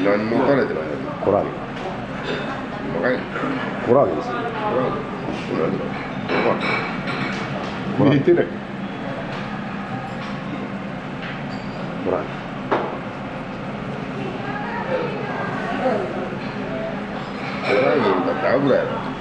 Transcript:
何も垂れてない。 コラーゲン。 若い。 コラーゲンですよ。 見えてない。 コラーゲン。 コラーゲンだって油やろ。